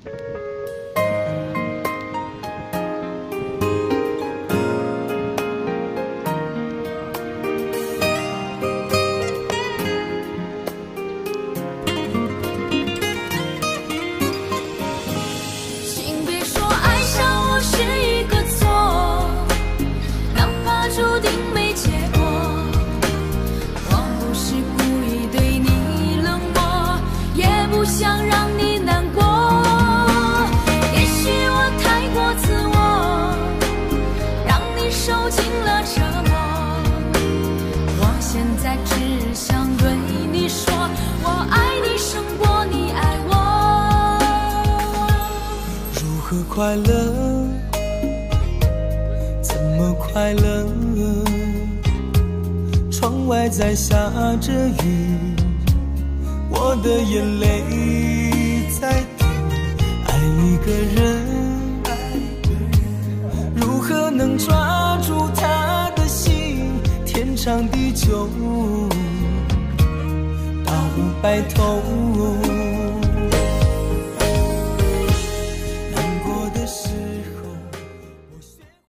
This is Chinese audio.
快乐，怎么快乐？窗外在下着雨，我的眼泪在滴。爱一个人，如何能抓住他的心？天长地久，到白头。